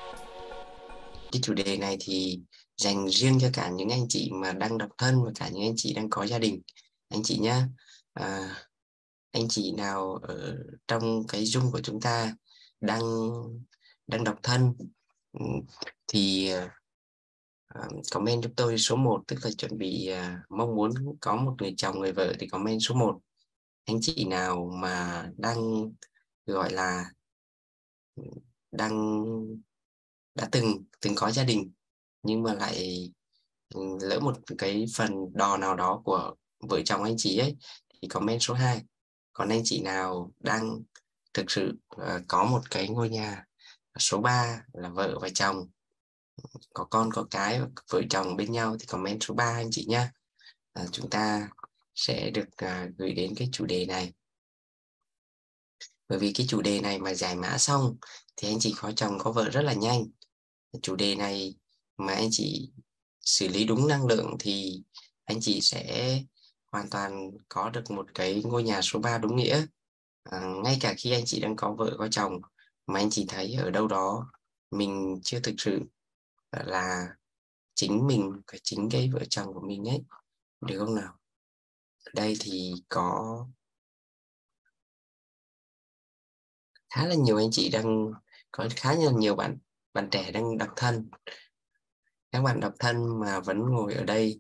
Cái chủ đề này thì dành riêng cho cả những anh chị mà đang độc thân và cả những anh chị đang có gia đình. Anh chị nhá, à, anh chị nào ở trong cái Zoom của chúng ta đang đang độc thân, thì comment giúp tôi số 1, tức là chuẩn bị mong muốn có một người chồng người vợ thì comment số 1. Anh chị nào mà đang gọi là đang đã từng từng có gia đình nhưng mà lại lỡ một cái phần đò nào đó của vợ chồng anh chị ấy thì comment số 2. Còn anh chị nào đang thực sự có một cái ngôi nhà, số 3 là vợ và chồng, có con có cái, vợ chồng bên nhau thì comment số 3 anh chị nhá. Chúng ta sẽ được gửi đến cái chủ đề này, bởi vì cái chủ đề này mà giải mã xong thì anh chị có chồng có vợ rất là nhanh. Chủ đề này mà anh chị xử lý đúng năng lượng thì anh chị sẽ hoàn toàn có được một cái ngôi nhà số 3 đúng nghĩa. Ngay cả khi anh chị đang có vợ có chồng mà anh chị thấy ở đâu đó mình chưa thực sự là chính mình và chính cái vợ chồng của mình ấy, được không nào? Ở đây thì có khá là nhiều anh chị đang có khá là nhiều bạn bạn trẻ đang độc thân. Các bạn độc thân mà vẫn ngồi ở đây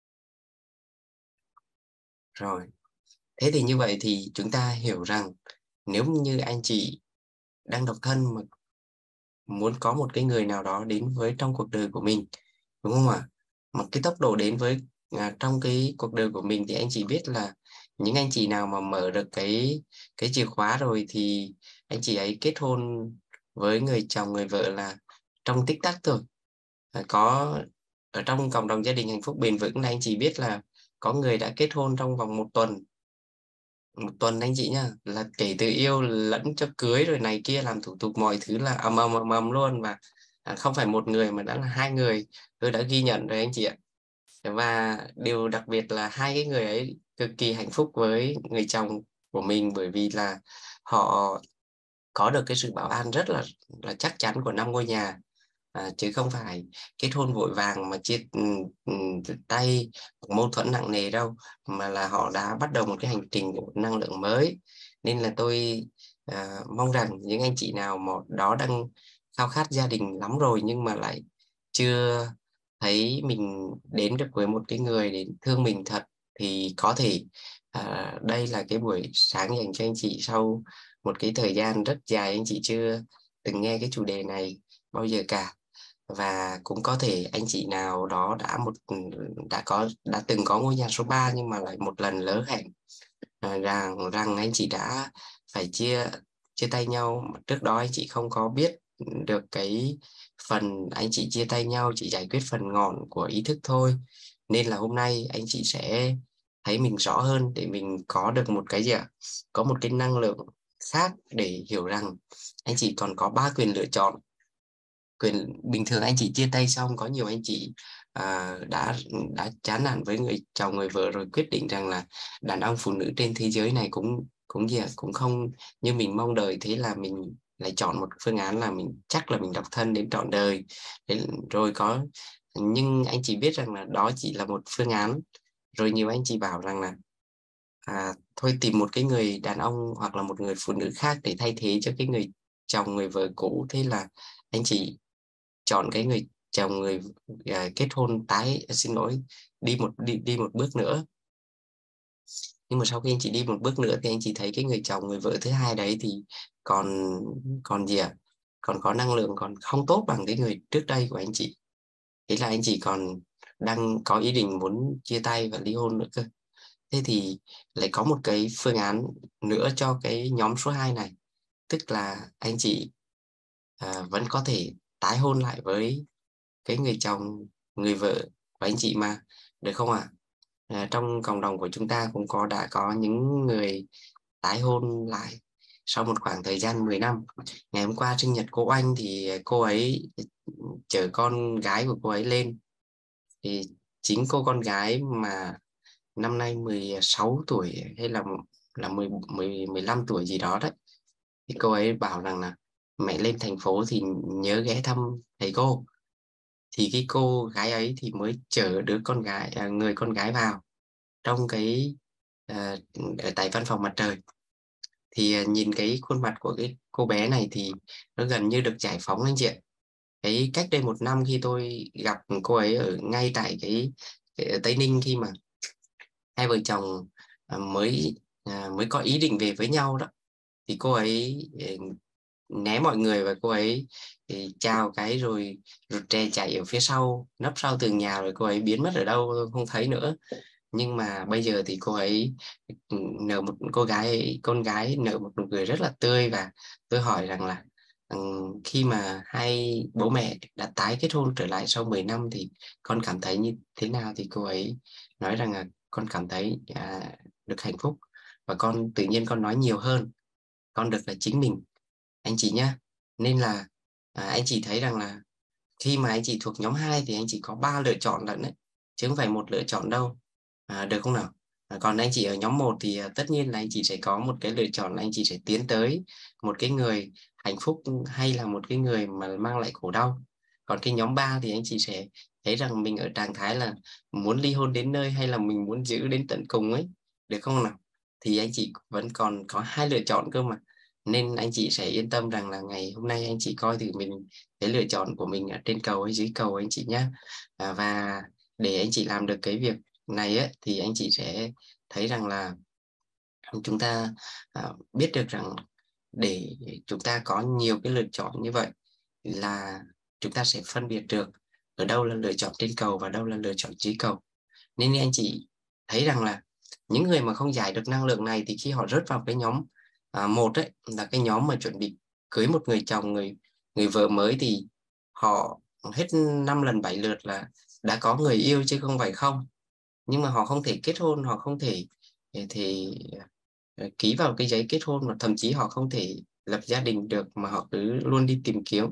rồi. Thế thì như vậy thì chúng ta hiểu rằng nếu như anh chị đang độc thân mà muốn có một cái người nào đó đến với trong cuộc đời của mình, đúng không ạ? Mà cái tốc độ đến với trong cái cuộc đời của mình thì anh chị biết là những anh chị nào mà mở được cái chìa khóa rồi thì anh chị ấy kết hôn với người chồng người vợ là trong tích tắc thôi. Có ở trong cộng đồng gia đình hạnh phúc bền vững này anh chị biết là có người đã kết hôn trong vòng 1 tuần. 1 tuần anh chị nhá, là kể từ yêu lẫn cho cưới rồi này kia làm thủ tục mọi thứ là ầm ầm luôn. Và không phải một người mà đã là 2 người, tôi đã ghi nhận rồi anh chị ạ. Và điều đặc biệt là hai cái người ấy cực kỳ hạnh phúc với người chồng của mình, bởi vì là họ có được cái sự bảo an rất là chắc chắn của 5 ngôi nhà, chứ không phải kết hôn vội vàng mà chia tay, mâu thuẫn nặng nề đâu, mà là họ đã bắt đầu một cái hành trình của năng lượng mới. Nên là tôi mong rằng những anh chị nào mà đó đang khao khát gia đình lắm rồi nhưng mà lại chưa thấy mình đến được với một cái người để thương mình thật thì có thể đây là cái buổi sáng dành cho anh chị. Sau một cái thời gian rất dài anh chị chưa từng nghe cái chủ đề này bao giờ cả, và cũng có thể anh chị nào đó đã từng có ngôi nhà số 3 nhưng mà lại một lần lỡ hẹn, rằng rằng anh chị đã phải chia chia tay nhau. Trước đó anh chị không có biết được cái phần anh chị chia tay nhau chỉ giải quyết phần ngọn của ý thức thôi. Nên là hôm nay anh chị sẽ thấy mình rõ hơn để mình có được một cái gì ạ, có một cái năng lượng khác để hiểu rằng anh chị còn có 3 quyền lựa chọn. Bình thường anh chị chia tay xong có nhiều anh chị đã chán nản với người chồng người vợ rồi quyết định rằng là đàn ông phụ nữ trên thế giới này cũng cũng gì ạ, cũng không như mình mong đợi, thế là mình lại chọn một phương án là mình chắc là mình độc thân đến trọn đời. Thế rồi có, nhưng anh chị biết rằng là đó chỉ là một phương án. Rồi nhiều anh chị bảo rằng là thôi tìm một cái người đàn ông hoặc là một người phụ nữ khác để thay thế cho cái người chồng người vợ cũ. Thế là anh chị chọn cái người chồng người kết hôn xin lỗi, đi một bước nữa. Nhưng mà sau khi anh chị đi một bước nữa thì anh chị thấy cái người chồng người vợ thứ hai đấy thì còn còn gì ạ, còn có năng lượng còn không tốt bằng cái người trước đây của anh chị. Thế là anh chị còn đang có ý định muốn chia tay và ly hôn nữa cơ. Thế thì lại có một cái phương án nữa cho cái nhóm số 2 này, tức là anh chị vẫn có thể tái hôn lại với cái người chồng người vợ của anh chị mà, được không ạ? Trong cộng đồng của chúng ta cũng đã có những người tái hôn lại sau một khoảng thời gian 10 năm. Ngày hôm qua sinh nhật cô Anh thì cô ấy chở con gái của cô ấy lên, thì chính cô con gái mà năm nay 16 tuổi hay là 10, 15 tuổi gì đó đấy, thì cô ấy bảo rằng là mẹ lên thành phố thì nhớ ghé thăm thầy cô. Thì cái cô gái ấy thì mới chở đứa con gái, người con gái vào trong cái ở tại văn phòng mặt trời. Thì nhìn cái khuôn mặt của cái cô bé này thì nó gần như được giải phóng anh chị ạ. Cái cách đây 1 năm khi tôi gặp cô ấy ở ngay tại cái ở Tây Ninh, khi mà hai vợ chồng mới có ý định về với nhau đó, thì cô ấy né mọi người và cô ấy chào cái rồi rụt rè chạy ở phía sau, nấp sau tường nhà, rồi cô ấy biến mất ở đâu tôi không thấy nữa. Nhưng mà bây giờ thì cô ấy nở một con gái nở một nụ cười rất là tươi. Và tôi hỏi rằng là khi mà hai bố mẹ đã tái kết hôn trở lại sau 10 năm thì con cảm thấy như thế nào, thì cô ấy nói rằng là con cảm thấy được hạnh phúc, và con tự nhiên con nói nhiều hơn, con được là chính mình anh chị nhá. Nên là anh chị thấy rằng là khi mà anh chị thuộc nhóm 2 thì anh chị có 3 lựa chọn lận đấy, chứ không phải một lựa chọn đâu, được không nào? Còn anh chị ở nhóm 1 thì tất nhiên là anh chị sẽ có một cái lựa chọn là anh chị sẽ tiến tới một cái người hạnh phúc, hay là một cái người mà mang lại khổ đau. Còn cái nhóm 3 thì anh chị sẽ thấy rằng mình ở trạng thái là muốn ly hôn đến nơi, hay là mình muốn giữ đến tận cùng ấy, được không nào? Thì anh chị vẫn còn có 2 lựa chọn cơ mà. Nên anh chị sẽ yên tâm rằng là ngày hôm nay anh chị coi thử mình cái lựa chọn của mình ở trên cầu hay dưới cầu anh chị nhé. Và để anh chị làm được cái việc này ấy, thì anh chị sẽ thấy rằng là chúng ta biết được rằng để chúng ta có nhiều cái lựa chọn như vậy là chúng ta sẽ phân biệt được ở đâu là lựa chọn trên cầu và đâu là lựa chọn dưới cầu. Nên anh chị thấy rằng là những người mà không giải được năng lượng này thì khi họ rớt vào cái nhóm một ấy, là cái nhóm mà chuẩn bị cưới một người chồng, người vợ mới, thì họ hết 5 lần 7 lượt là đã có người yêu chứ không phải không. Nhưng mà họ không thể kết hôn, họ không thể thì ký vào cái giấy kết hôn, mà thậm chí họ không thể lập gia đình được, mà họ cứ luôn đi tìm kiếm.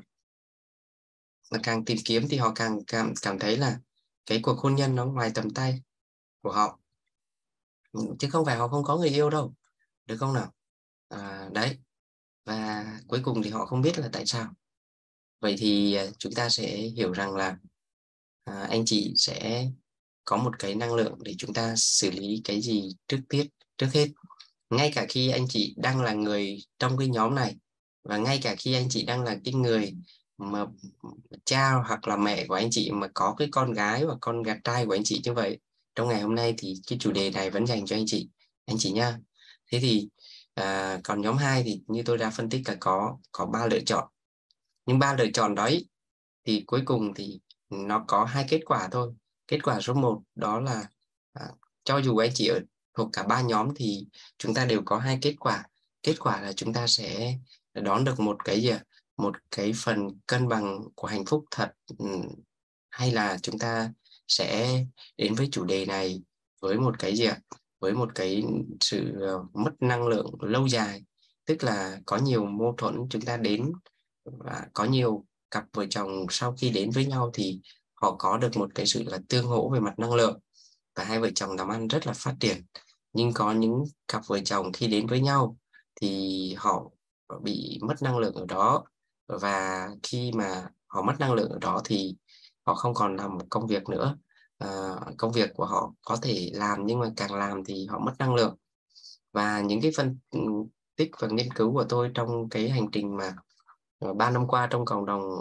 Và càng tìm kiếm thì họ càng cảm thấy là cái cuộc hôn nhân nó ngoài tầm tay của họ, chứ không phải họ không có người yêu đâu, được không nào? Đấy. Và cuối cùng thì họ không biết là tại sao. Vậy thì chúng ta sẽ hiểu rằng là anh chị sẽ có một cái năng lượng để chúng ta xử lý cái gì trước hết. Ngay cả khi anh chị đang là người trong cái nhóm này, và ngay cả khi anh chị đang là cái người mà cha hoặc là mẹ của anh chị mà có cái con gái và con gái trai của anh chị như vậy, trong ngày hôm nay thì cái chủ đề này vẫn dành cho anh chị nha. Thế thì còn nhóm 2 thì như tôi đã phân tích là có 3 lựa chọn. Nhưng 3 lựa chọn đấy thì cuối cùng thì nó có 2 kết quả thôi. Kết quả số 1 đó là à, cho dù anh chị ở thuộc cả 3 nhóm thì chúng ta đều có 2 kết quả. Kết quả là chúng ta sẽ đón được một cái gì một cái phần cân bằng của hạnh phúc thật. Hay là chúng ta sẽ đến với chủ đề này với một cái gì với một cái sự mất năng lượng lâu dài. Tức là có nhiều mâu thuẫn chúng ta đến, và có nhiều cặp vợ chồng sau khi đến với nhau thì họ có được một cái sự là tương hỗ về mặt năng lượng, và hai vợ chồng làm ăn rất là phát triển. Nhưng có những cặp vợ chồng khi đến với nhau thì họ bị mất năng lượng ở đó, và khi mà họ mất năng lượng ở đó thì họ không còn làm một công việc nữa. Công việc của họ có thể làm, nhưng mà càng làm thì họ mất năng lượng. Và những cái phân tích và nghiên cứu của tôi trong cái hành trình mà 3 năm qua trong cộng đồng,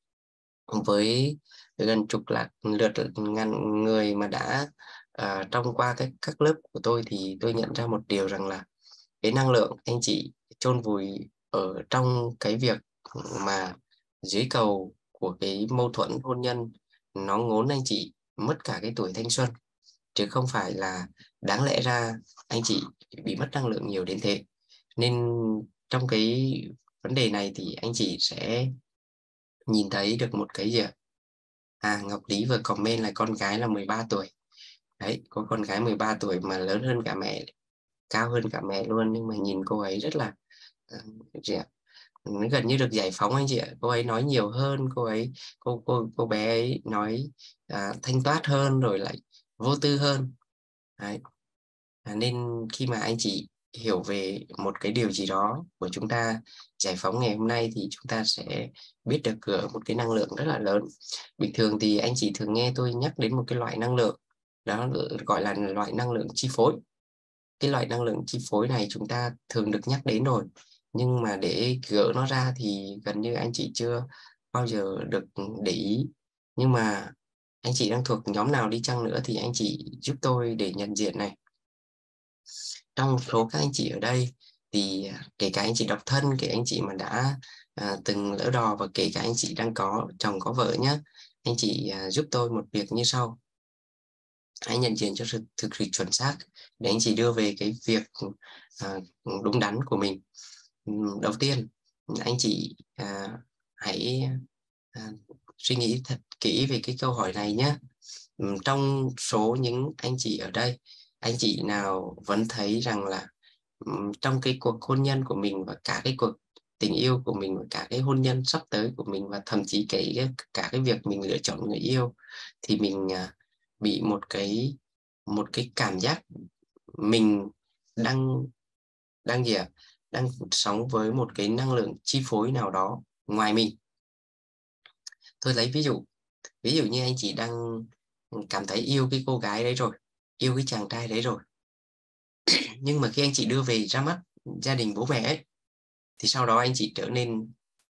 với gần chục lượt ngàn người mà đã trong qua các lớp của tôi, thì tôi nhận ra một điều rằng là cái năng lượng anh chị chôn vùi ở trong cái việc mà dưới cầu của cái mâu thuẫn hôn nhân, nó ngốn anh chị mất cả cái tuổi thanh xuân, chứ không phải là đáng lẽ ra anh chị bị mất năng lượng nhiều đến thế. Nên trong cái vấn đề này thì anh chị sẽ nhìn thấy được một cái gì ạ? Ngọc Lý vừa comment là con gái là 13 tuổi. Đấy, có con gái 13 tuổi mà lớn hơn cả mẹ, cao hơn cả mẹ luôn, nhưng mà nhìn cô ấy rất là chị ạ, nó gần như được giải phóng anh chị ạ. Cô ấy nói nhiều hơn, cô bé ấy nói thanh toát hơn, rồi lại vô tư hơn. Đấy. Nên khi mà anh chị hiểu về một cái điều gì đó của chúng ta giải phóng ngày hôm nay thì chúng ta sẽ biết được một cái năng lượng rất là lớn. Bình thường thì anh chị thường nghe tôi nhắc đến một cái loại năng lượng, đó gọi là loại năng lượng chi phối. Cái loại năng lượng chi phối này chúng ta thường được nhắc đến rồi, nhưng mà để gỡ nó ra thì gần như anh chị chưa bao giờ được để ý. Nhưng mà anh chị đang thuộc nhóm nào đi chăng nữa thì anh chị giúp tôi để nhận diện này. Trong số các anh chị ở đây thì kể cả anh chị độc thân, kể anh chị mà đã từng lỡ đò, và kể cả anh chị đang có chồng có vợ nhé, anh chị giúp tôi một việc như sau. Hãy nhận diện cho thực sự chuẩn xác để anh chị đưa về cái việc đúng đắn của mình. Đầu tiên, anh chị hãy suy nghĩ thật kỹ về cái câu hỏi này nhé. Trong số những anh chị ở đây, anh chị nào vẫn thấy rằng là trong cái cuộc hôn nhân của mình và cả cái cuộc tình yêu của mình và cả cái hôn nhân sắp tới của mình, và thậm chí cả cái việc mình lựa chọn người yêu, thì mình bị một cái cảm giác mình đang đang gì ạ? Đang sống với một cái năng lượng chi phối nào đó ngoài mình. Tôi lấy ví dụ như anh chị đang cảm thấy yêu cái cô gái đấy rồi, yêu cái chàng trai đấy rồi, nhưng mà khi anh chị đưa về ra mắt gia đình bố mẹ ấy, thì sau đó anh chị trở nên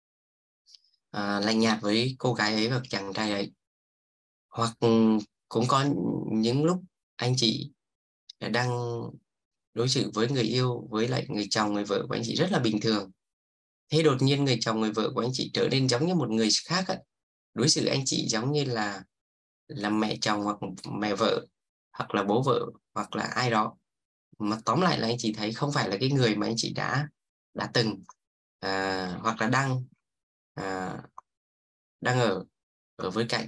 lạnh nhạt với cô gái ấy và chàng trai ấy. Hoặc cũng có những lúc anh chị đang đối xử với người yêu, với lại người chồng người vợ của anh chị rất là bình thường. Thế đột nhiên người chồng người vợ của anh chị trở nên giống như một người khác ấy. Đối xử anh chị giống như là mẹ chồng hoặc mẹ vợ, hoặc là bố vợ, hoặc là ai đó. Mà tóm lại là anh chị thấy không phải là cái người mà anh chị đã từng hoặc là à, đang ở ở với cạnh.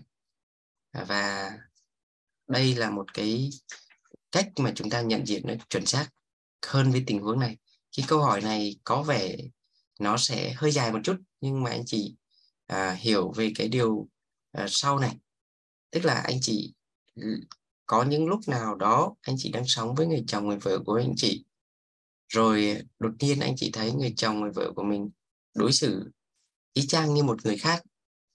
Và đây là một cái cách mà chúng ta nhận diện nó chuẩn xác hơn với tình huống này. Cái câu hỏi này có vẻ nó sẽ hơi dài một chút, nhưng mà anh chị hiểu về cái điều sau này. Tức là anh chị có những lúc nào đó anh chị đang sống với người chồng người vợ của anh chị, rồi đột nhiên anh chị thấy người chồng người vợ của mình đối xử y chang như một người khác.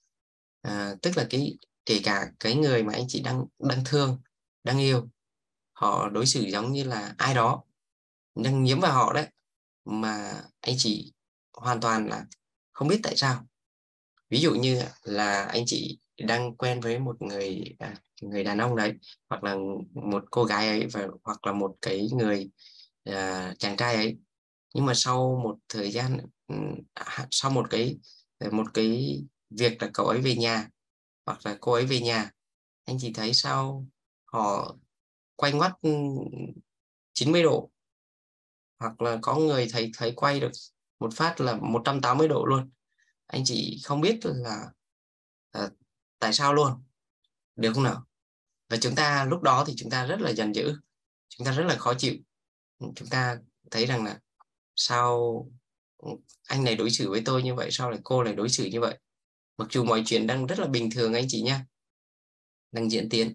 Tức là kể cả cái người mà anh chị đang đang thương, đang yêu, họ đối xử giống như là ai đó đang nhiễm vào họ đấy, mà anh chị hoàn toàn là không biết tại sao. Ví dụ như là anh chị đang quen với một người đàn ông đấy, hoặc là một cô gái ấy, hoặc là một cái người chàng trai ấy, nhưng mà sau một thời gian, sau một cái việc là cậu ấy về nhà hoặc là cô ấy về nhà, anh chị thấy sao họ quay ngoắt 90 độ, hoặc là có người thấy thấy quay được một phát là 180 độ luôn. Anh chị không biết là à, tại sao luôn, được không nào? Và chúng ta lúc đó thì chúng ta rất là giận dữ, chúng ta rất là khó chịu. Chúng ta thấy rằng là sao anh này đối xử với tôi như vậy, sao lại cô này đối xử như vậy, mặc dù mọi chuyện đang rất là bình thường anh chị nha, đang diễn tiến.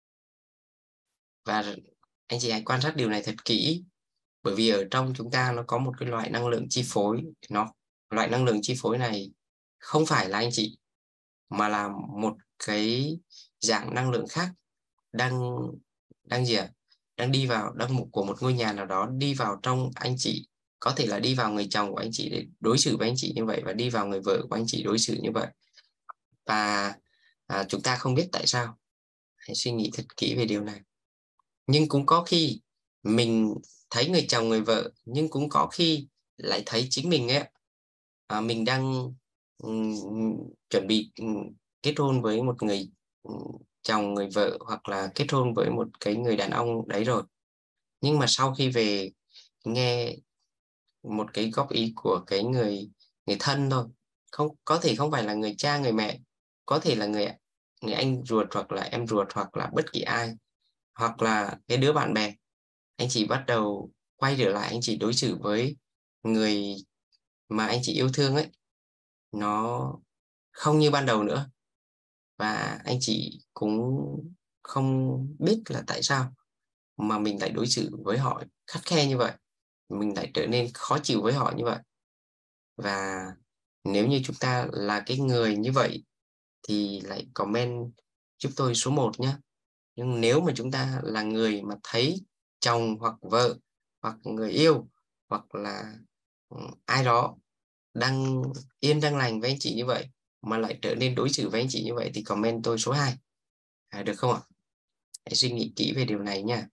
Và anh chị hãy quan sát điều này thật kỹ, bởi vì ở trong chúng ta nó có một cái loại năng lượng chi phối. Loại năng lượng chi phối này không phải là anh chị, mà là một cái dạng năng lượng khác đang đang gì ạ? Đang đi vào, của một ngôi nhà nào đó đi vào trong anh chị. Có thể là đi vào người chồng của anh chị để đối xử với anh chị như vậy, và đi vào người vợ của anh chị đối xử như vậy. Và chúng ta không biết tại sao. Hãy suy nghĩ thật kỹ về điều này. Nhưng cũng có khi mình thấy người chồng người vợ, nhưng cũng có khi lại thấy chính mình ấy, mình đang ừm, chuẩn bị kết hôn với một người chồng người vợ, hoặc là kết hôn với một cái người đàn ông đấy rồi, nhưng mà sau khi về nghe một cái góp ý của cái người người thân thôi, không có thể không phải là người cha người mẹ, có thể là người người anh ruột, hoặc là em ruột, hoặc là bất kỳ ai, hoặc là cái đứa bạn bè, anh chị bắt đầu quay trở lại, anh chị đối xử với người mà anh chị yêu thương ấy, nó không như ban đầu nữa. Và anh chị cũng không biết là tại sao mà mình lại đối xử với họ khắt khe như vậy. mình lại trở nên khó chịu với họ như vậy. Và nếu như chúng ta là cái người như vậy thì lại comment giúp tôi số 1 nhé. Nhưng nếu mà chúng ta là người mà thấy chồng hoặc vợ hoặc người yêu hoặc là ai đó đang yên đang lành với anh chị như vậy mà lại trở nên đối xử với anh chị như vậy thì comment tôi số 2. Được không ạ? Hãy suy nghĩ kỹ về điều này nha.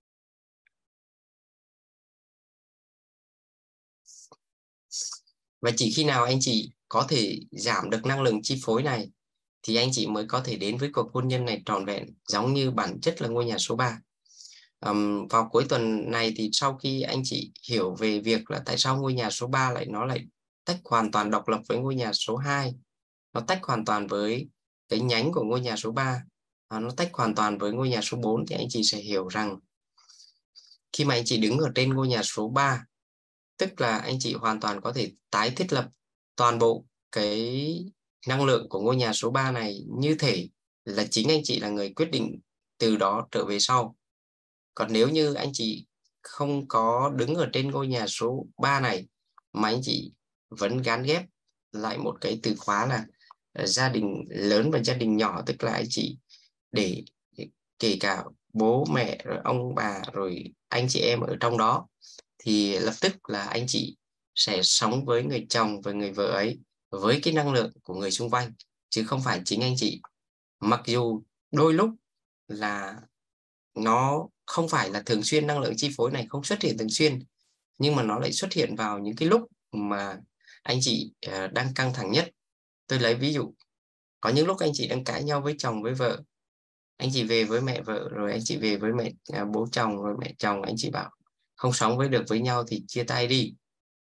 Và chỉ khi nào anh chị có thể giảm được năng lượng chi phối này thì anh chị mới có thể đến với cuộc hôn nhân này trọn vẹn, giống như bản chất là ngôi nhà số 3. Vào cuối tuần này thì sau khi anh chị hiểu về việc là tại sao ngôi nhà số 3 nó lại tách hoàn toàn độc lập với ngôi nhà số 2, nó tách hoàn toàn với cái nhánh của ngôi nhà số 3, nó tách hoàn toàn với ngôi nhà số 4, thì anh chị sẽ hiểu rằng khi mà anh chị đứng ở trên ngôi nhà số 3, tức là anh chị hoàn toàn có thể tái thiết lập toàn bộ cái năng lượng của ngôi nhà số 3 này, như thể là chính anh chị là người quyết định từ đó trở về sau. Còn nếu như anh chị không có đứng ở trên ngôi nhà số 3 này mà anh chị vẫn gán ghép lại một cái từ khóa là gia đình lớn và gia đình nhỏ, tức là anh chị để kể cả bố mẹ rồi ông bà rồi anh chị em ở trong đó, thì lập tức là anh chị sẽ sống với người chồng và người vợ ấy với cái năng lượng của người xung quanh, chứ không phải chính anh chị. Mặc dù đôi lúc là nó không phải là thường xuyên, năng lượng chi phối này không xuất hiện thường xuyên, nhưng mà nó lại xuất hiện vào những cái lúc mà anh chị đang căng thẳng nhất. Tôi lấy ví dụ, có những lúc anh chị đang cãi nhau với chồng với vợ, anh chị về với mẹ vợ, rồi anh chị về với bố chồng rồi mẹ chồng, anh chị bảo không sống với được với nhau thì chia tay đi.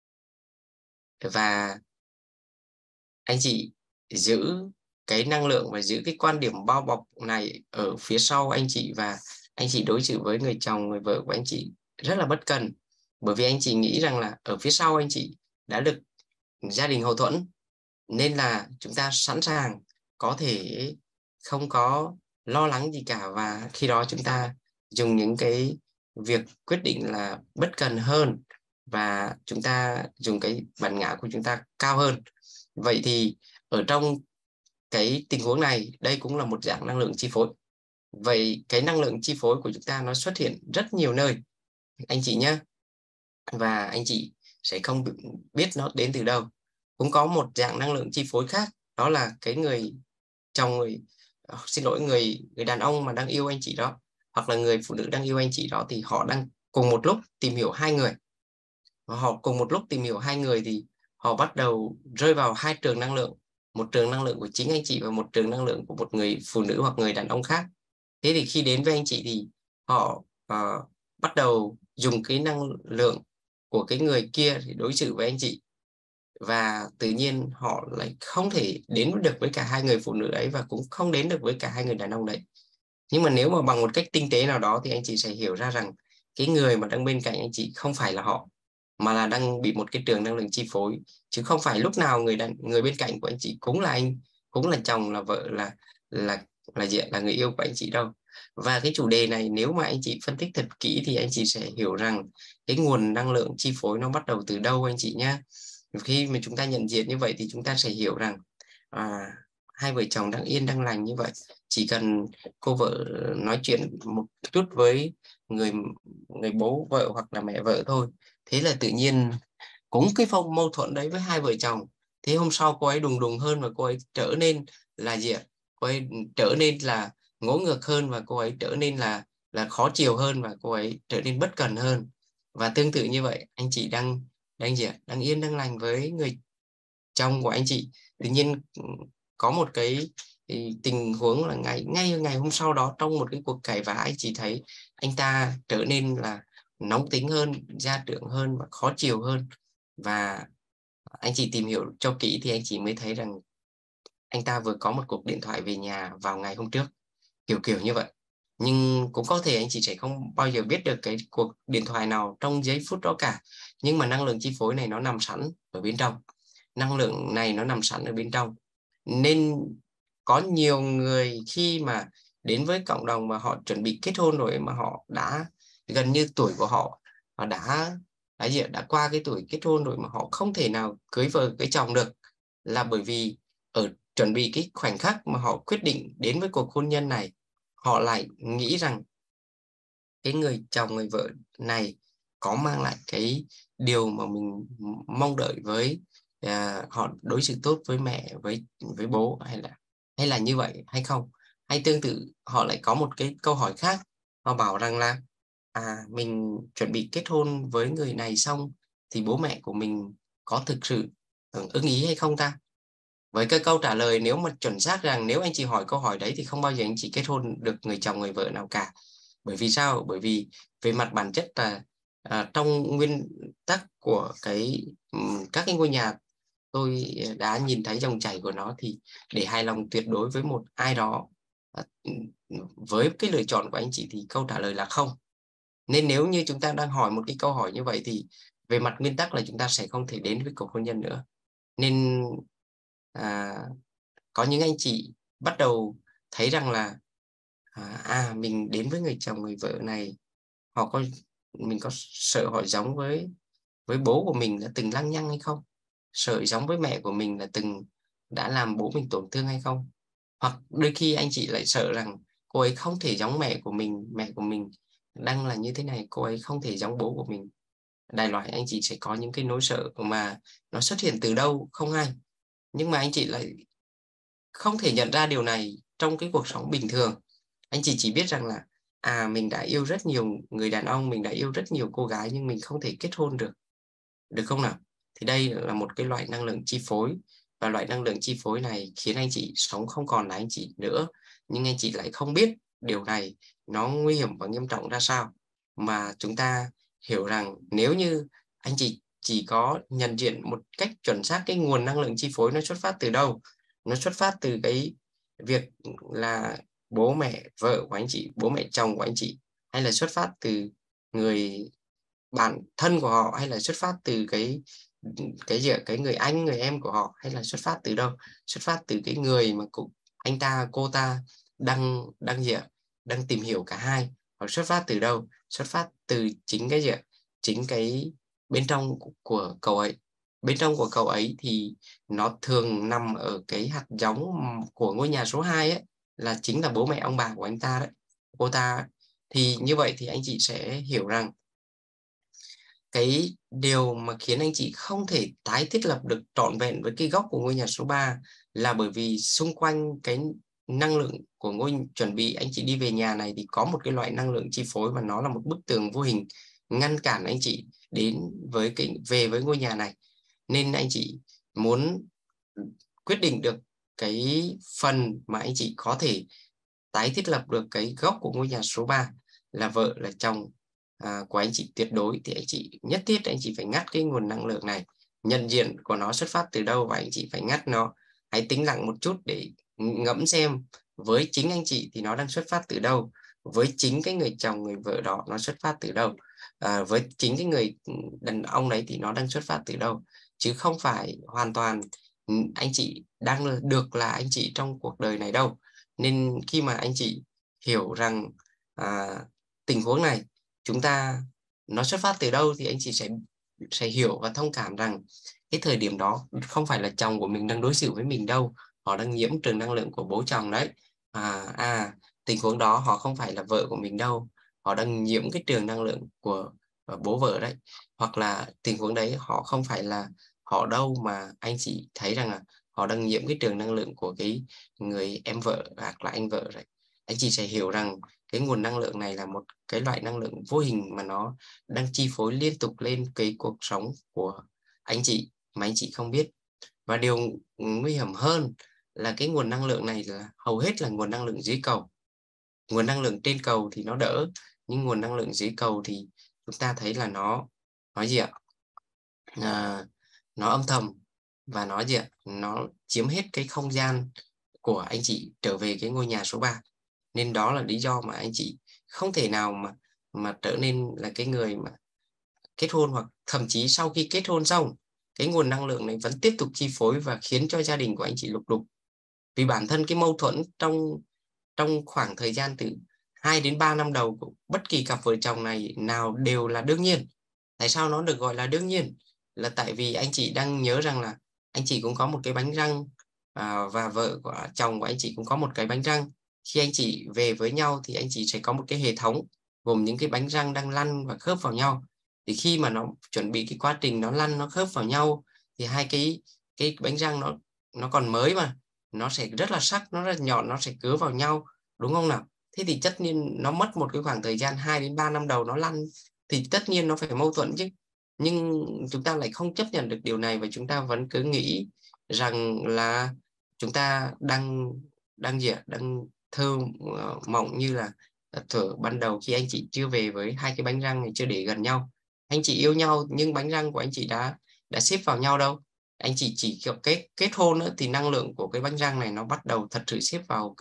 Và anh chị giữ cái năng lượng và giữ cái quan điểm bao bọc này ở phía sau anh chị, và anh chị đối xử với người chồng người vợ của anh chị rất là bất cần, bởi vì anh chị nghĩ rằng là ở phía sau anh chị đã được gia đình hậu thuẫn, nên là chúng ta sẵn sàng có thể không có lo lắng gì cả, và khi đó chúng ta dùng những cái việc quyết định là bất cần hơn, và chúng ta dùng cái bản ngã của chúng ta cao hơn. Vậy thì ở trong cái tình huống này, đây cũng là một dạng năng lượng chi phối. Vậy cái năng lượng chi phối của chúng ta nó xuất hiện rất nhiều nơi anh chị nhé, và anh chị sẽ không biết nó đến từ đâu. Cũng có một dạng năng lượng chi phối khác, đó là cái người chồng, xin lỗi, người đàn ông mà đang yêu anh chị đó, hoặc là người phụ nữ đang yêu anh chị đó, thì họ đang cùng một lúc tìm hiểu hai người. Và họ cùng một lúc tìm hiểu hai người thì họ bắt đầu rơi vào hai trường năng lượng, một trường năng lượng của chính anh chị và một trường năng lượng của một người phụ nữ hoặc người đàn ông khác. Thế thì khi đến với anh chị thì họ bắt đầu dùng cái năng lượng của cái người kia để đối xử với anh chị, và tự nhiên họ lại không thể đến được với cả hai người phụ nữ ấy, và cũng không đến được với cả hai người đàn ông đấy. Nhưng mà nếu mà bằng một cách tinh tế nào đó thì anh chị sẽ hiểu ra rằng cái người mà đang bên cạnh anh chị không phải là họ, mà là đang bị một cái trường năng lượng chi phối, chứ không phải lúc nào người bên cạnh của anh chị cũng là anh, cũng là chồng, là vợ, là là người yêu của anh chị đâu. Và cái chủ đề này nếu mà anh chị phân tích thật kỹ thì anh chị sẽ hiểu rằng cái nguồn năng lượng chi phối nó bắt đầu từ đâu anh chị nhé. Khi mà chúng ta nhận diện như vậy thì chúng ta sẽ hiểu rằng hai vợ chồng đang yên đang lành như vậy, chỉ cần cô vợ nói chuyện một chút với người người bố vợ hoặc là mẹ vợ thôi, thế là tự nhiên cũng cái phong mâu thuẫn đấy với hai vợ chồng, thế hôm sau cô ấy đùng đùng hơn, và cô ấy trở nên là gì ạ? Cô ấy trở nên là ngỗ ngược hơn, và cô ấy trở nên là khó chiều hơn, và cô ấy trở nên bất cần hơn. Và tương tự như vậy, anh chị đang đang gì ạ? Đang yên đang lành với người chồng của anh chị, tự nhiên có một cái tình huống là ngay ngày hôm sau đó, trong một cái cuộc cãi vã, anh chị thấy anh ta trở nên là nóng tính hơn, gia trưởng hơn và khó chiều hơn. Và anh chị tìm hiểu cho kỹ thì anh chị mới thấy rằng anh ta vừa có một cuộc điện thoại về nhà vào ngày hôm trước, kiểu kiểu như vậy. Nhưng cũng có thể anh chị sẽ không bao giờ biết được cái cuộc điện thoại nào trong giây phút đó cả, nhưng mà năng lượng chi phối này nó nằm sẵn ở bên trong, năng lượng này nó nằm sẵn ở bên trong. Nên có nhiều người khi mà đến với cộng đồng và họ chuẩn bị kết hôn rồi, mà họ đã gần như tuổi của họ đã đã qua cái tuổi kết hôn rồi mà họ không thể nào cưới vợ cưới chồng được, là bởi vì ở chuẩn bị cái khoảnh khắc mà họ quyết định đến với cuộc hôn nhân này, họ lại nghĩ rằng cái người chồng người vợ này có mang lại cái điều mà mình mong đợi với họ đối xử tốt với mẹ, với bố, hay là như vậy hay không. Hay tương tự họ lại có một cái câu hỏi khác, họ bảo rằng là mình chuẩn bị kết hôn với người này xong thì bố mẹ của mình có thực sự ưng ý hay không ta. Với cái câu trả lời nếu mà chuẩn xác rằng nếu anh chị hỏi câu hỏi đấy thì không bao giờ anh chị kết hôn được người chồng người vợ nào cả. Bởi vì sao? Bởi vì về mặt bản chất là trong nguyên tắc của các cái ngôi nhà tôi đã nhìn thấy dòng chảy của nó, thì để hài lòng tuyệt đối với một ai đó với cái lựa chọn của anh chị thì câu trả lời là không. Nên nếu như chúng ta đang hỏi một cái câu hỏi như vậy thì về mặt nguyên tắc là chúng ta sẽ không thể đến với cuộc hôn nhân nữa. Nên à, có những anh chị bắt đầu thấy rằng là mình đến với người chồng người vợ này, mình có sợ họ giống với bố của mình là từng lăng nhăng hay không, sợ giống với mẹ của mình là từng đã làm bố mình tổn thương hay không. Hoặc đôi khi anh chị lại sợ rằng cô ấy không thể giống mẹ của mình đang là như thế này, cô ấy không thể giống bố của mình. Đại loại anh chị sẽ có những cái nỗi sợ mà nó xuất hiện từ đâu không hay, nhưng mà anh chị lại không thể nhận ra điều này trong cái cuộc sống bình thường. Anh chị chỉ biết rằng là mình đã yêu rất nhiều người đàn ông, mình đã yêu rất nhiều cô gái nhưng mình không thể kết hôn được, được không nào? Thì đây là một cái loại năng lượng chi phối, và loại năng lượng chi phối này khiến anh chị sống không còn là anh chị nữa, nhưng anh chị lại không biết điều này nó nguy hiểm và nghiêm trọng ra sao. Mà chúng ta hiểu rằng nếu như anh chị chỉ có nhận diện một cách chuẩn xác cái nguồn năng lượng chi phối nó xuất phát từ đâu, nó xuất phát từ cái việc là bố mẹ vợ của anh chị, bố mẹ chồng của anh chị, hay là xuất phát từ người bản thân của họ, hay là xuất phát từ cái người anh người em của họ, hay là xuất phát từ đâu, xuất phát từ cái người mà anh ta cô ta đang đang gì ạ đang tìm hiểu cả hai, hoặc xuất phát từ đâu, xuất phát từ chính cái bên trong của cậu ấy. Bên trong của cậu ấy thì nó thường nằm ở cái hạt giống của ngôi nhà số 2 ấy, là chính là bố mẹ ông bà của anh ta đấy, cô ta. Thì như vậy thì anh chị sẽ hiểu rằng cái điều mà khiến anh chị không thể tái thiết lập được trọn vẹn với cái góc của ngôi nhà số 3 là bởi vì xung quanh cái năng lượng của chuẩn bị anh chị đi về nhà này thì có một cái loại năng lượng chi phối, và nó là một bức tường vô hình ngăn cản anh chị đến về với ngôi nhà này. Nên anh chị muốn quyết định được cái phần mà anh chị có thể tái thiết lập được cái gốc của ngôi nhà số 3 là vợ là chồng của anh chị tuyệt đối, thì anh chị nhất thiết anh chị phải ngắt cái nguồn năng lượng này, nhận diện của nó xuất phát từ đâu và anh chị phải ngắt nó. Hãy tĩnh lặng một chút để ngẫm xem với chính anh chị thì nó đang xuất phát từ đâu, với chính cái người chồng người vợ đó nó xuất phát từ đâu, với chính cái người đàn ông đấy thì nó đang xuất phát từ đâu, chứ không phải hoàn toàn anh chị đang được là anh chị trong cuộc đời này đâu. Nên khi mà anh chị hiểu rằng à, tình huống này chúng ta nó xuất phát từ đâu thì anh chị sẽ hiểu và thông cảm rằng cái thời điểm đó không phải là chồng của mình đang đối xử với mình đâu, họ đang nhiễm trường năng lượng của bố chồng đấy. Tình huống đó họ không phải là vợ của mình đâu, họ đang nhiễm cái trường năng lượng của bố vợ đấy. Hoặc là tình huống đấy họ không phải là họ đâu, mà anh chị thấy rằng là họ đang nhiễm cái trường năng lượng của cái người em vợ hoặc là anh vợ đấy. Anh chị sẽ hiểu rằng cái nguồn năng lượng này là một cái loại năng lượng vô hình mà nó đang chi phối liên tục lên cái cuộc sống của anh chị mà anh chị không biết. Và điều nguy hiểm hơn là cái nguồn năng lượng này là hầu hết là nguồn năng lượng dưới cầu. Nguồn năng lượng trên cầu thì nó đỡ, nhưng nguồn năng lượng dưới cầu thì chúng ta thấy là nó nói gì ạ nó âm thầm, và nó gì ạ nó chiếm hết cái không gian của anh chị trở về cái ngôi nhà số 3. Nên đó là lý do mà anh chị không thể nào mà trở nên là cái người mà kết hôn, hoặc thậm chí sau khi kết hôn xong cái nguồn năng lượng này vẫn tiếp tục chi phối và khiến cho gia đình của anh chị lục đục. Vì bản thân cái mâu thuẫn trong trong khoảng thời gian từ 2 đến 3 năm đầu của bất kỳ cặp vợ chồng này nào đều là đương nhiên. Tại sao nó được gọi là đương nhiên? Là tại vì anh chị đang nhớ rằng là anh chị cũng có một cái bánh răng, và vợ của chồng của anh chị cũng có một cái bánh răng. Khi anh chị về với nhau thì anh chị sẽ có một cái hệ thống gồm những cái bánh răng đang lăn và khớp vào nhau. Thì khi mà nó chuẩn bị cái quá trình nó lăn nó khớp vào nhau thì hai cái bánh răng nó còn mới mà nó sẽ rất là sắc, nó rất là nhọn, nó sẽ cứa vào nhau, đúng không nào? Thế thì tất nhiên nó mất một cái khoảng thời gian 2 đến 3 năm đầu nó lăn thì tất nhiên nó phải mâu thuẫn chứ. Nhưng chúng ta lại không chấp nhận được điều này và chúng ta vẫn cứ nghĩ rằng là chúng ta đang đang thơ mộng như là thở ban đầu khi anh chị chưa về với hai cái bánh răng này chưa để gần nhau. Anh chị yêu nhau nhưng bánh răng của anh chị đã xếp vào nhau đâu. Anh chị chỉ kiểu kết hôn nữa thì năng lượng của cái bánh răng này nó bắt đầu thật sự xếp vào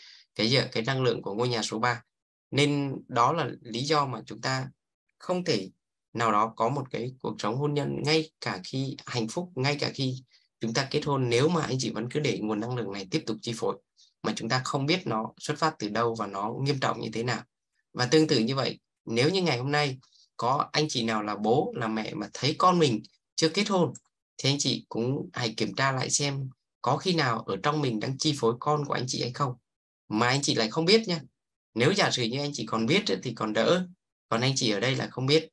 cái năng lượng của ngôi nhà số 3. Nên đó là lý do mà chúng ta không thể nào đó có một cái cuộc sống hôn nhân ngay cả khi hạnh phúc, ngay cả khi chúng ta kết hôn, nếu mà anh chị vẫn cứ để nguồn năng lượng này tiếp tục chi phối mà chúng ta không biết nó xuất phát từ đâu và nó nghiêm trọng như thế nào. Và tương tự như vậy, nếu như ngày hôm nay có anh chị nào là bố là mẹ mà thấy con mình chưa kết hôn thì anh chị cũng hãy kiểm tra lại xem có khi nào ở trong mình đang chi phối con của anh chị hay không mà anh chị lại không biết nha. Nếu giả sử như anh chị còn biết thì còn đỡ, còn anh chị ở đây là không biết,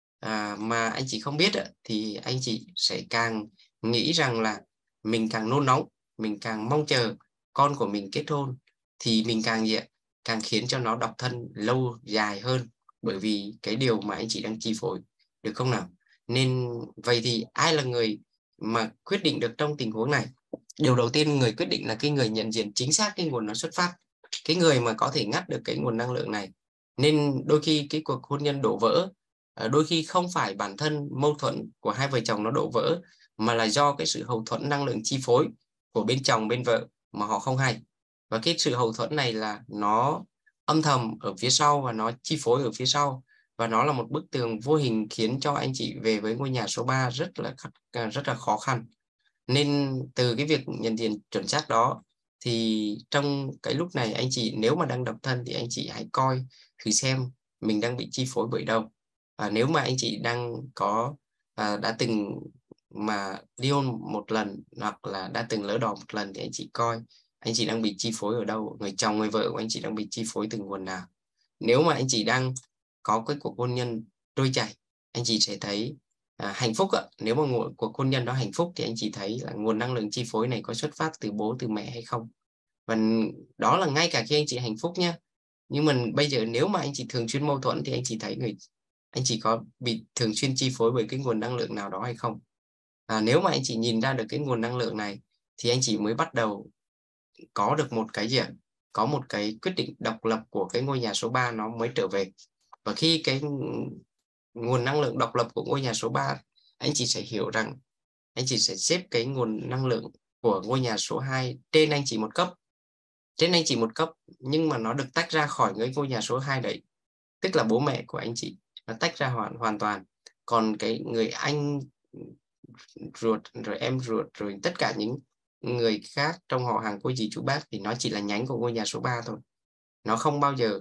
mà anh chị không biết thì anh chị sẽ càng nghĩ rằng là mình càng nôn nóng, mình càng mong chờ con của mình kết hôn thì mình càng khiến cho nó độc thân lâu dài hơn, bởi vì cái điều mà anh chị đang chi phối, được không nào? Nên vậy thì ai là người mà quyết định được trong tình huống này? Điều đầu tiên người quyết định là cái người nhận diện chính xác cái nguồn nó xuất phát, cái người mà có thể ngắt được cái nguồn năng lượng này. Nên đôi khi cái cuộc hôn nhân đổ vỡ, đôi khi không phải bản thân mâu thuẫn của hai vợ chồng nó đổ vỡ, mà là do cái sự hậu thuẫn năng lượng chi phối của bên chồng bên vợ mà họ không hay. Và cái sự hậu thuẫn này là nó âm thầm ở phía sau và nó chi phối ở phía sau, và nó là một bức tường vô hình khiến cho anh chị về với ngôi nhà số 3 rất là khó khăn. Nên từ cái việc nhận diện chuẩn xác đó thì trong cái lúc này anh chị nếu mà đang độc thân thì anh chị hãy coi thử xem mình đang bị chi phối bởi đâu. Nếu mà anh chị đang có đã từng mà ly hôn một lần hoặc là đã từng lỡ đò một lần thì anh chị coi anh chị đang bị chi phối ở đâu, người chồng người vợ của anh chị đang bị chi phối từ nguồn nào. Nếu mà anh chị đang có cái cuộc hôn nhân trôi chảy, anh chị sẽ thấy hạnh phúc ạ. Nếu mà cuộc hôn nhân đó hạnh phúc thì anh chị thấy là nguồn năng lượng chi phối này có xuất phát từ bố từ mẹ hay không. Và đó là ngay cả khi anh chị hạnh phúc nhé. Nhưng mà bây giờ nếu mà anh chị thường xuyên mâu thuẫn thì anh chị thấy anh chị có bị thường xuyên chi phối bởi cái nguồn năng lượng nào đó hay không. Nếu mà anh chị nhìn ra được cái nguồn năng lượng này thì anh chị mới bắt đầu có được một cái gì ạ? Có một cái quyết định độc lập của cái ngôi nhà số 3 nó mới trở về. Và khi cái nguồn năng lượng độc lập của ngôi nhà số 3, anh chị sẽ hiểu rằng anh chị sẽ xếp cái nguồn năng lượng của ngôi nhà số 2 trên anh chị một cấp. Trên anh chị một cấp nhưng mà nó được tách ra khỏi cái ngôi nhà số 2 đấy. Tức là bố mẹ của anh chị nó tách ra hoàn toàn. Còn cái người anh ruột rồi em ruột rồi tất cả những người khác trong họ hàng cô dì chú bác thì nó chỉ là nhánh của ngôi nhà số 3 thôi. Nó không bao giờ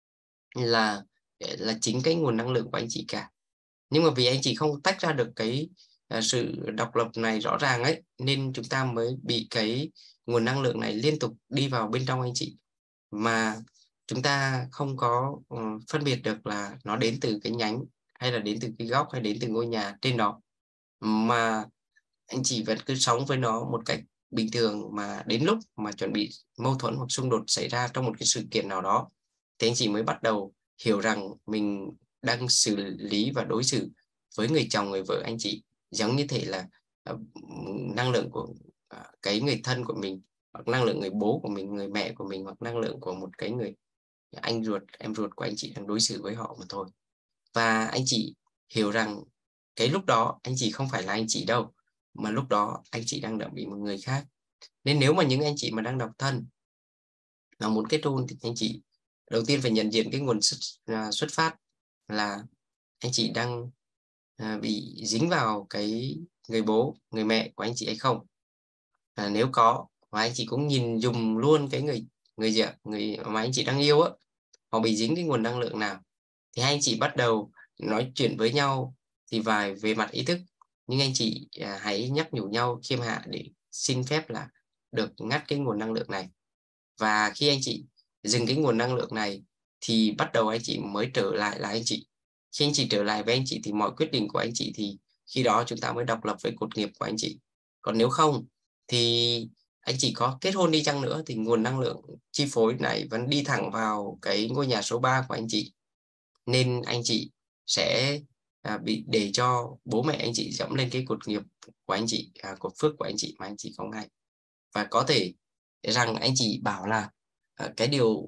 là chính cái nguồn năng lượng của anh chị cả. Nhưng mà vì anh chị không tách ra được cái sự độc lập này rõ ràng ấy, nên chúng ta mới bị cái nguồn năng lượng này liên tục đi vào bên trong anh chị, mà chúng ta không có phân biệt được là nó đến từ cái nhánh hay là đến từ cái góc hay đến từ ngôi nhà trên đó, mà anh chị vẫn cứ sống với nó một cách bình thường, mà đến lúc mà chuẩn bị mâu thuẫn hoặc xung đột xảy ra trong một cái sự kiện nào đó thì anh chị mới bắt đầu hiểu rằng mình đang xử lý và đối xử với người chồng người vợ anh chị giống như thể là năng lượng của cái người thân của mình, hoặc năng lượng người bố của mình, người mẹ của mình, hoặc năng lượng của một cái người anh ruột em ruột của anh chị đang đối xử với họ mà thôi. Và anh chị hiểu rằng cái lúc đó anh chị không phải là anh chị đâu, mà lúc đó anh chị đang bị một người khác. Nên nếu mà những anh chị mà đang độc thân mà muốn kết hôn thì anh chị đầu tiên phải nhận diện cái nguồn xuất phát là anh chị đang bị dính vào cái người bố người mẹ của anh chị hay không. Nếu có, và anh chị cũng nhìn dùm luôn cái người mà anh chị đang yêu á, họ bị dính cái nguồn năng lượng nào thì hai anh chị bắt đầu nói chuyện với nhau thì về mặt ý thức, nhưng anh chị hãy nhắc nhủ nhau khiêm hạ để xin phép là được ngắt cái nguồn năng lượng này. Và khi anh chị dừng cái nguồn năng lượng này thì bắt đầu anh chị mới trở lại là anh chị. Khi anh chị trở lại với anh chị thì mọi quyết định của anh chị thì khi đó chúng ta mới độc lập với cột nghiệp của anh chị. Còn nếu không thì anh chị có kết hôn đi chăng nữa thì nguồn năng lượng chi phối này vẫn đi thẳng vào cái ngôi nhà số 3 của anh chị. Nên anh chị sẽ bị để cho bố mẹ anh chị dẫm lên cái cột nghiệp của anh chị, cột phước của anh chị mà anh chị không hay. Và có thể rằng anh chị bảo là cái điều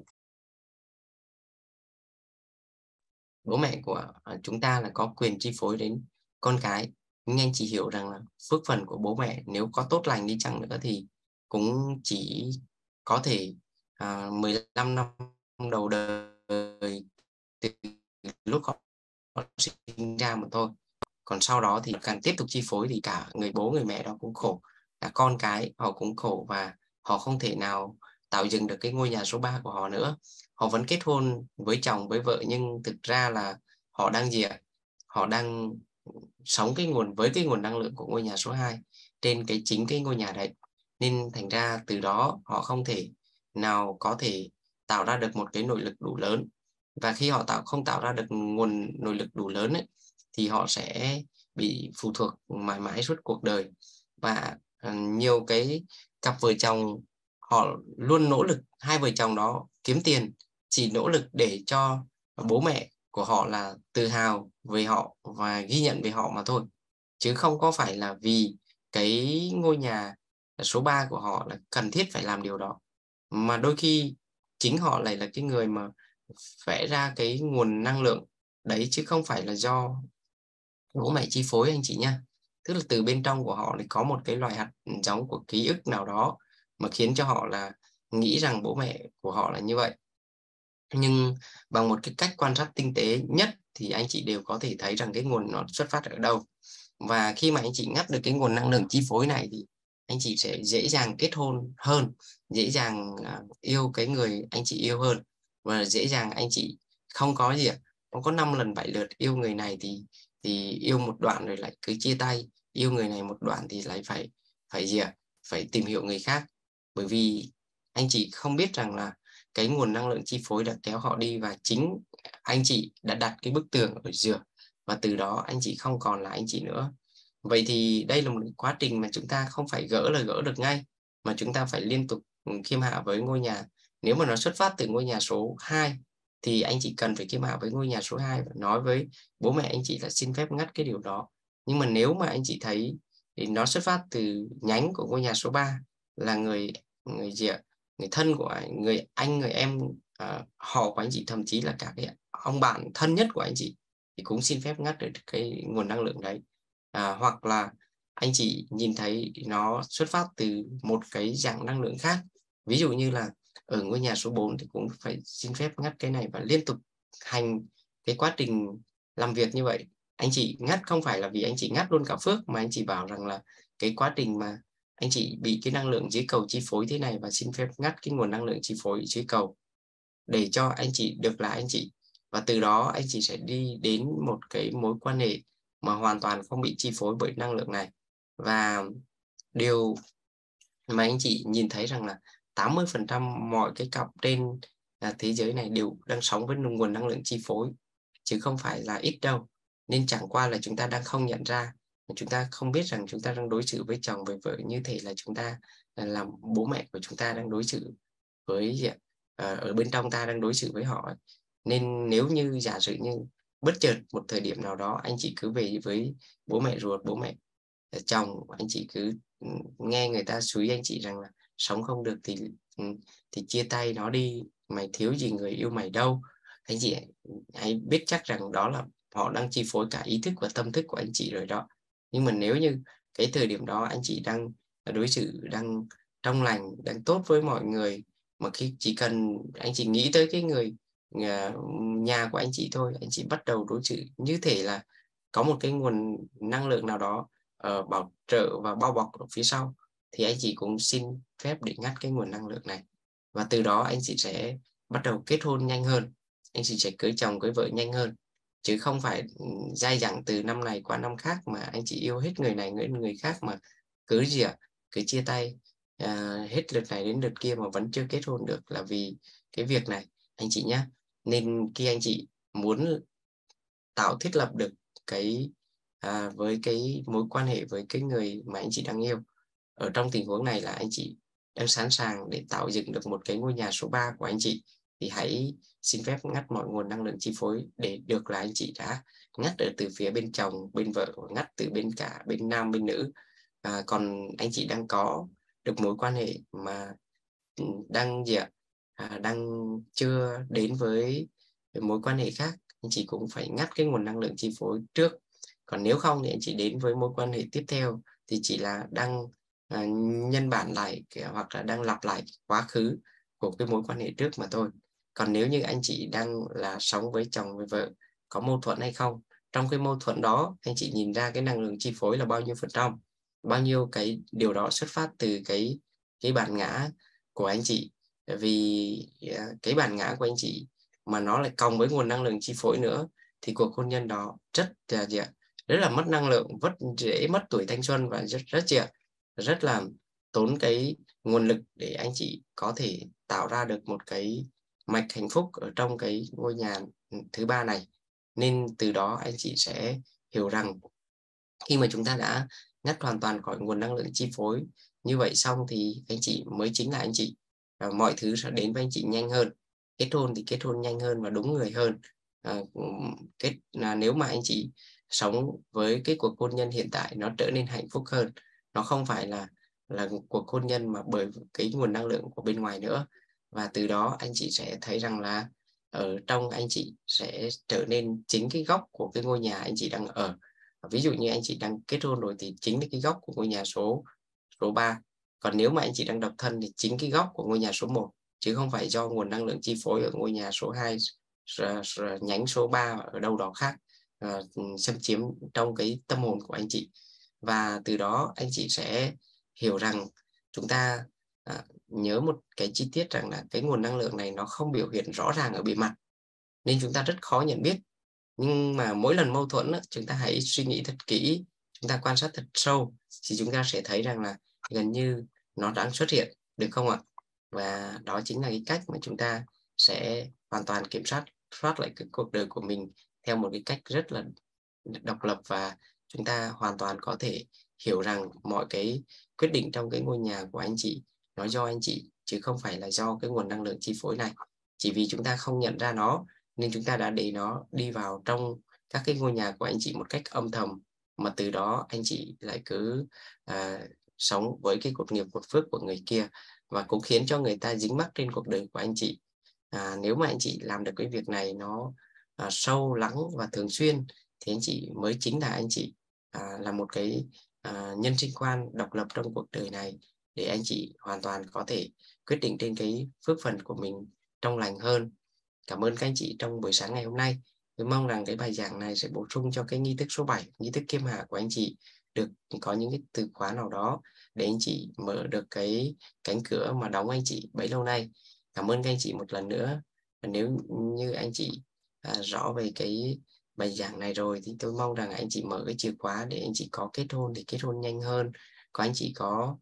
bố mẹ của chúng ta là có quyền chi phối đến con cái, nhưng anh chị hiểu rằng là phước phần của bố mẹ nếu có tốt lành đi chăng nữa thì cũng chỉ có thể 15 năm đầu đời từ lúc họ sinh ra mà thôi. Còn sau đó thì càng tiếp tục chi phối thì cả người bố người mẹ đó cũng khổ, cả con cái họ cũng khổ, và họ không thể nào tạo dựng được cái ngôi nhà số 3 của họ nữa. Họ vẫn kết hôn với chồng với vợ nhưng thực ra là họ đang gì ạ? Họ đang sống với cái nguồn năng lượng của ngôi nhà số 2 trên chính cái ngôi nhà đấy. Nên thành ra từ đó họ không thể nào có thể tạo ra được một cái nội lực đủ lớn. Và khi họ không tạo ra được nguồn nội lực đủ lớn ấy, thì họ sẽ bị phụ thuộc mãi mãi suốt cuộc đời. Và nhiều cái cặp vợ chồng họ luôn nỗ lực, hai vợ chồng đó kiếm tiền chỉ nỗ lực để cho bố mẹ của họ là tự hào về họ và ghi nhận về họ mà thôi, chứ không có phải là vì cái ngôi nhà số 3 của họ là cần thiết phải làm điều đó. Mà đôi khi chính họ lại là cái người mà vẽ ra cái nguồn năng lượng đấy, chứ không phải là do bố mẹ chi phối anh chị nha. Tức là từ bên trong của họ thì có một cái loại hạt giống của ký ức nào đó mà khiến cho họ là nghĩ rằng bố mẹ của họ là như vậy. Nhưng bằng một cái cách quan sát tinh tế nhất thì anh chị đều có thể thấy rằng cái nguồn nó xuất phát ở đâu. Và khi mà anh chị ngắt được cái nguồn năng lượng chi phối này thì anh chị sẽ dễ dàng kết hôn hơn, dễ dàng yêu cái người anh chị yêu hơn, và dễ dàng anh chị không có gì ạ, không có 5 lần 7 lượt yêu người này thì yêu một đoạn rồi lại cứ chia tay, yêu người này một đoạn thì lại phải gì ạ, phải tìm hiểu người khác. Bởi vì anh chị không biết rằng là cái nguồn năng lượng chi phối đã kéo họ đi, và chính anh chị đã đặt cái bức tường ở giữa, và từ đó anh chị không còn là anh chị nữa. Vậy thì đây là một quá trình mà chúng ta không phải gỡ là gỡ được ngay, mà chúng ta phải liên tục khiêm hạ với ngôi nhà. Nếu mà nó xuất phát từ ngôi nhà số 2 thì anh chị cần phải khiêm hạ với ngôi nhà số 2 và nói với bố mẹ anh chị là xin phép ngắt cái điều đó. Nhưng mà nếu mà anh chị thấy thì nó xuất phát từ nhánh của ngôi nhà số 3 là người người gì ạ? Người thân của người anh, người em, họ của anh chị, thậm chí là cả cái ông bạn thân nhất của anh chị, thì cũng xin phép ngắt được cái nguồn năng lượng đấy. Hoặc là anh chị nhìn thấy nó xuất phát từ một cái dạng năng lượng khác, ví dụ như là ở ngôi nhà số 4 thì cũng phải xin phép ngắt cái này và liên tục hành cái quá trình làm việc như vậy. Anh chị ngắt không phải là vì anh chị ngắt luôn cả phước, mà anh chị bảo rằng là cái quá trình mà anh chị bị cái năng lượng dưới cầu chi phối thế này, và xin phép ngắt cái nguồn năng lượng chi phối dưới cầu để cho anh chị được là anh chị. Và từ đó anh chị sẽ đi đến một cái mối quan hệ mà hoàn toàn không bị chi phối bởi năng lượng này. Và điều mà anh chị nhìn thấy rằng là 80% mọi cái cặp trên thế giới này đều đang sống với nguồn năng lượng chi phối, chứ không phải là ít đâu. Nên chẳng qua là chúng ta đang không nhận ra, chúng ta không biết rằng chúng ta đang đối xử với chồng với vợ như thể là chúng ta là bố mẹ của chúng ta đang đối xử với ở bên trong ta đang đối xử với họ. Nên nếu như giả sử như bất chợt một thời điểm nào đó anh chị cứ về với bố mẹ ruột, bố mẹ chồng, anh chị cứ nghe người ta xúi anh chị rằng là sống không được thì chia tay nó đi, mày thiếu gì người yêu mày đâu. Anh chị hãy biết chắc rằng đó là họ đang chi phối cả ý thức và tâm thức của anh chị rồi đó. Nhưng mà nếu như cái thời điểm đó anh chị đang đối xử đang trong lành, đang tốt với mọi người, mà khi chỉ cần anh chị nghĩ tới cái người nhà của anh chị thôi, anh chị bắt đầu đối xử như thể là có một cái nguồn năng lượng nào đó bảo trợ và bao bọc ở phía sau, thì anh chị cũng xin phép để ngắt cái nguồn năng lượng này. Và từ đó anh chị sẽ bắt đầu kết hôn nhanh hơn, anh chị sẽ cưới chồng cưới vợ nhanh hơn. chứ không phải dai dẳng từ năm này qua năm khác mà anh chị yêu hết người này người khác mà cứ gì ạ, cứ chia tay hết lượt này đến lượt kia mà vẫn chưa kết hôn được, là vì cái việc này anh chị nhé. Nên khi anh chị muốn thiết lập được cái với cái mối quan hệ với cái người mà anh chị đang yêu, ở trong tình huống này là anh chị đang sẵn sàng để tạo dựng được một cái ngôi nhà số 3 của anh chị, thì hãy xin phép ngắt mọi nguồn năng lượng chi phối, để được là anh chị đã ngắt ở từ phía bên chồng, bên vợ, ngắt từ bên cả bên nam bên nữ. Còn anh chị đang có được mối quan hệ mà đang gì ạ, đang chưa đến với mối quan hệ khác, anh chị cũng phải ngắt cái nguồn năng lượng chi phối trước. Còn nếu không thì anh chị đến với mối quan hệ tiếp theo thì chỉ là đang nhân bản lại hoặc là đang lặp lại quá khứ của cái mối quan hệ trước mà thôi. Còn nếu như anh chị đang là sống với chồng với vợ, có mâu thuẫn hay không, trong cái mâu thuẫn đó anh chị nhìn ra cái năng lượng chi phối là bao nhiêu %, bao nhiêu, cái điều đó xuất phát từ cái bản ngã của anh chị. Vì cái bản ngã của anh chị mà nó lại cộng với nguồn năng lượng chi phối nữa, thì cuộc hôn nhân đó rất là rất là mất năng lượng, rất dễ mất tuổi thanh xuân, và rất là tốn cái nguồn lực để anh chị có thể tạo ra được một cái mạch hạnh phúc ở trong cái ngôi nhà thứ ba này. Nên từ đó anh chị sẽ hiểu rằng khi mà chúng ta đã ngắt hoàn toàn khỏi nguồn năng lượng chi phối như vậy xong, thì anh chị mới chính là anh chị, và mọi thứ sẽ đến với anh chị nhanh hơn. Kết hôn thì kết hôn nhanh hơn và đúng người hơn. Nếu mà anh chị sống với cái cuộc hôn nhân hiện tại nó trở nên hạnh phúc hơn, nó không phải là một cuộc hôn nhân mà bởi cái nguồn năng lượng của bên ngoài nữa. Và từ đó anh chị sẽ thấy rằng là ở trong anh chị sẽ trở nên chính cái góc của cái ngôi nhà anh chị đang ở. Ví dụ như anh chị đang kết hôn rồi thì chính là cái góc của ngôi nhà số 3. Còn nếu mà anh chị đang độc thân thì chính cái góc của ngôi nhà số 1, chứ không phải do nguồn năng lượng chi phối ở ngôi nhà số 2, nhánh số 3 ở đâu đó khác xâm chiếm trong cái tâm hồn của anh chị. Và từ đó anh chị sẽ hiểu rằng chúng ta nhớ một cái chi tiết rằng là cái nguồn năng lượng này nó không biểu hiện rõ ràng ở bề mặt, nên chúng ta rất khó nhận biết. Nhưng mà mỗi lần mâu thuẫn chúng ta hãy suy nghĩ thật kỹ, chúng ta quan sát thật sâu, thì chúng ta sẽ thấy rằng là gần như nó đang xuất hiện, được không ạ? Và đó chính là cái cách mà chúng ta sẽ hoàn toàn kiểm soát lại cái cuộc đời của mình theo một cái cách rất là độc lập, và chúng ta hoàn toàn có thể hiểu rằng mọi cái quyết định trong cái ngôi nhà của anh chị nó do anh chị, chứ không phải là do cái nguồn năng lượng chi phối này. Chỉ vì chúng ta không nhận ra nó nên chúng ta đã để nó đi vào trong các cái ngôi nhà của anh chị một cách âm thầm, mà từ đó anh chị lại cứ sống với cái cột nghiệp cột phước của người kia, và cũng khiến cho người ta dính mắc trên cuộc đời của anh chị. Nếu mà anh chị làm được cái việc này nó sâu lắng và thường xuyên, thì anh chị mới chính là anh chị là một cái nhân sinh quan độc lập trong cuộc đời này, để anh chị hoàn toàn có thể quyết định trên cái phước phần của mình trong lành hơn. Cảm ơn các anh chị trong buổi sáng ngày hôm nay. Tôi mong rằng cái bài giảng này sẽ bổ sung cho cái nghi thức số 7, nghi thức kiêm hạ của anh chị, được có những cái từ khóa nào đó để anh chị mở được cái cánh cửa mà đóng anh chị bấy lâu nay. Cảm ơn các anh chị một lần nữa. Và nếu như anh chị rõ về cái bài giảng này rồi, thì tôi mong rằng anh chị mở cái chìa khóa để anh chị có kết hôn thì kết hôn nhanh hơn. Có anh chị có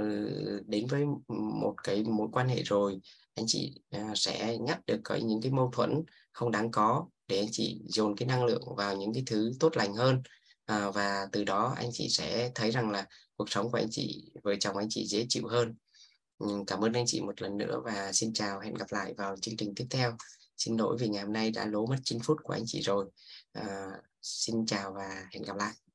đến với một cái mối quan hệ rồi, anh chị sẽ ngắt được những cái mâu thuẫn không đáng có, để anh chị dồn cái năng lượng vào những cái thứ tốt lành hơn. Và từ đó anh chị sẽ thấy rằng là cuộc sống của anh chị, vợ chồng anh chị dễ chịu hơn. Cảm ơn anh chị một lần nữa và xin chào, hẹn gặp lại vào chương trình tiếp theo. Xin lỗi vì ngày hôm nay đã lố mất 9 phút của anh chị rồi. Xin chào và hẹn gặp lại.